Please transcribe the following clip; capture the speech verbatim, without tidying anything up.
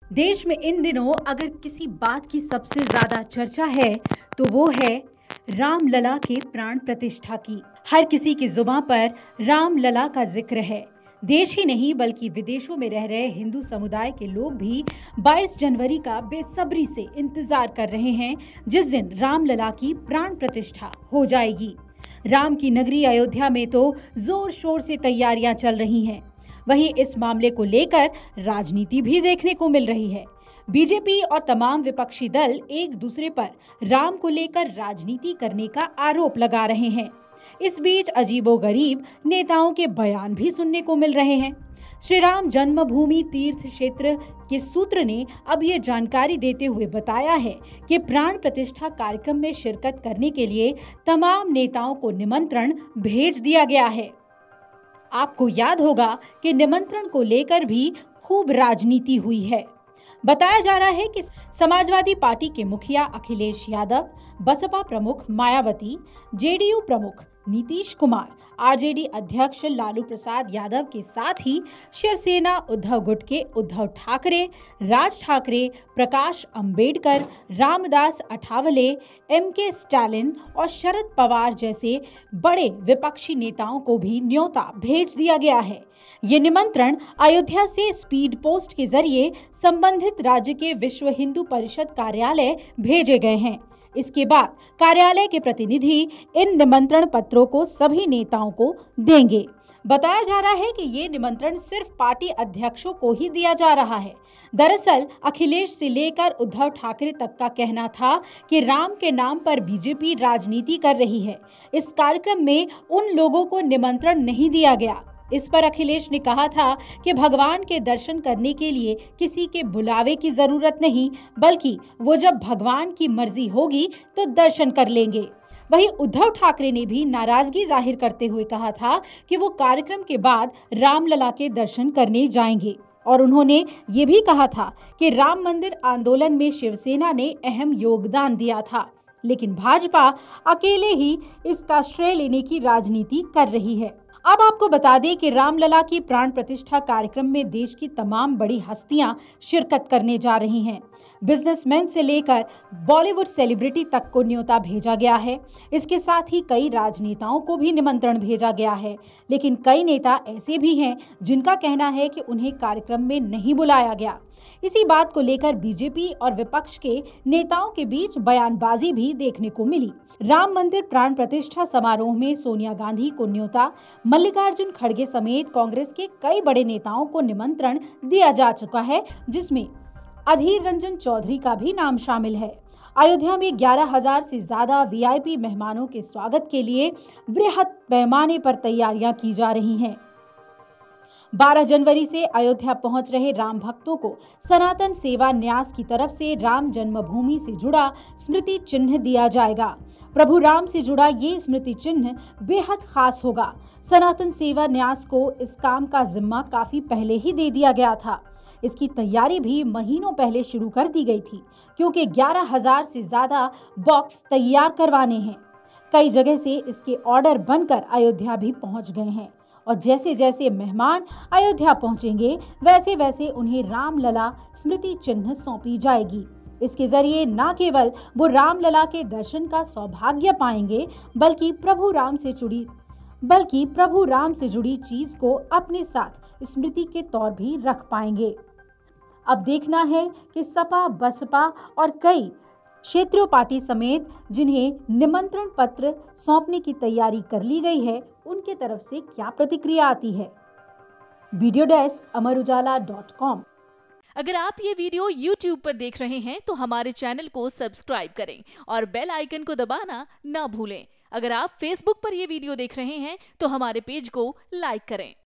देश में इन दिनों अगर किसी बात की सबसे ज्यादा चर्चा है तो वो है रामलला के प्राण प्रतिष्ठा की। हर किसी की जुबान पर रामलला का जिक्र है। देश ही नहीं बल्कि विदेशों में रह रहे हिंदू समुदाय के लोग भी बाईस जनवरी का बेसब्री से इंतजार कर रहे हैं, जिस दिन रामलला की प्राण प्रतिष्ठा हो जाएगी। राम की नगरी अयोध्या में तो जोर शोर से तैयारियां चल रही हैं। वहीं इस मामले को लेकर राजनीति भी देखने को मिल रही है। बीजेपी और तमाम विपक्षी दल एक दूसरे पर राम को लेकर राजनीति करने का आरोप लगा रहे हैं। इस बीच अजीबोगरीब नेताओं के बयान भी सुनने को मिल रहे हैं। श्री राम जन्मभूमि तीर्थ क्षेत्र के सूत्र ने अब ये जानकारी देते हुए बताया है कि प्राण प्रतिष्ठा कार्यक्रम में शिरकत करने के लिए तमाम नेताओं को निमंत्रण भेज दिया गया है। आपको याद होगा कि निमंत्रण को लेकर भी खूब राजनीति हुई है। बताया जा रहा है कि समाजवादी पार्टी के मुखिया अखिलेश यादव, बसपा प्रमुख मायावती, जेडीयू प्रमुख नीतीश कुमार, आरजेडी अध्यक्ष लालू प्रसाद यादव के साथ ही शिवसेना उद्धव गुट के उद्धव ठाकरे, राज ठाकरे, प्रकाश अंबेडकर, रामदास अठावले, एम के स्टालिन और शरद पवार जैसे बड़े विपक्षी नेताओं को भी न्योता भेज दिया गया है। ये निमंत्रण अयोध्या से स्पीड पोस्ट के जरिए संबंधित राज्य के विश्व हिंदू परिषद कार्यालय भेजे गए हैं। इसके बाद कार्यालय के प्रतिनिधि इन निमंत्रण पत्रों को सभी नेताओं को देंगे। बताया जा रहा है कि ये निमंत्रण सिर्फ पार्टी अध्यक्षों को ही दिया जा रहा है। दरअसल अखिलेश से लेकर उद्धव ठाकरे तक का कहना था कि राम के नाम पर बीजेपी राजनीति कर रही है। इस कार्यक्रम में उन लोगों को निमंत्रण नहीं दिया गया। इस पर अखिलेश ने कहा था कि भगवान के दर्शन करने के लिए किसी के बुलावे की जरूरत नहीं, बल्कि वो जब भगवान की मर्जी होगी तो दर्शन कर लेंगे। वहीं उद्धव ठाकरे ने भी नाराजगी जाहिर करते हुए कहा था कि वो कार्यक्रम के बाद रामलला के दर्शन करने जाएंगे और उन्होंने ये भी कहा था कि राम मंदिर आंदोलन में शिवसेना ने अहम योगदान दिया था, लेकिन भाजपा अकेले ही इसका श्रेय लेने की राजनीति कर रही है। अब आपको बता दें कि रामलला की प्राण प्रतिष्ठा कार्यक्रम में देश की तमाम बड़ी हस्तियां शिरकत करने जा रही हैं। बिजनेसमैन से लेकर बॉलीवुड सेलिब्रिटी तक को न्योता भेजा गया है। इसके साथ ही कई राजनेताओं को भी निमंत्रण भेजा गया है, लेकिन कई नेता ऐसे भी हैं जिनका कहना है कि उन्हें कार्यक्रम में नहीं बुलाया गया। इसी बात को लेकर बीजेपी और विपक्ष के नेताओं के बीच बयानबाजी भी देखने को मिली। राम मंदिर प्राण प्रतिष्ठा समारोह में सोनिया गांधी को न्योता, मल्लिकार्जुन खड़गे समेत कांग्रेस के कई बड़े नेताओं को निमंत्रण दिया जा चुका है, जिसमें अधीर रंजन चौधरी का भी नाम शामिल है। अयोध्या में ग्यारह हजार से ज्यादा वीआईपी मेहमानों के स्वागत के लिए बृहद पैमाने पर तैयारियां की जा रही हैं। बारह जनवरी से अयोध्या पहुंच रहे राम भक्तों को सनातन सेवा न्यास की तरफ से राम जन्मभूमि से जुड़ा स्मृति चिन्ह दिया जाएगा। प्रभु राम से जुड़ा ये स्मृति चिन्ह बेहद खास होगा। सनातन सेवा न्यास को इस काम का जिम्मा काफी पहले ही दे दिया गया था। इसकी तैयारी भी महीनों पहले शुरू कर दी गई थी, क्योंकि ग्यारह हजार से ज्यादा बॉक्स तैयार करवाने हैं। कई जगह से इसके ऑर्डर बनकर अयोध्या भी पहुंच गए हैं और जैसे जैसे मेहमान अयोध्या पहुंचेंगे वैसे वैसे उन्हें रामलला स्मृति चिन्ह सौंपी जाएगी। इसके जरिए न केवल वो रामलला के दर्शन का सौभाग्य पाएंगे, बल्कि प्रभु राम से जुड़ी बल्कि प्रभु राम से जुड़ी चीज को अपने साथ स्मृति के तौर भी रख पाएंगे। अब देखना है कि सपा, बसपा और कई क्षेत्रीय पार्टी समेत जिन्हें निमंत्रण पत्र सौंपने की तैयारी कर ली गई है, उनके तरफ से क्या प्रतिक्रिया आती है। Video desk Amar Ujala dot com. अगर आप ये वीडियो यूट्यूब पर देख रहे हैं तो हमारे चैनल को सब्सक्राइब करें और बेल आइकन को दबाना ना भूलें। अगर आप फेसबुक पर ये वीडियो देख रहे हैं तो हमारे पेज को लाइक करें।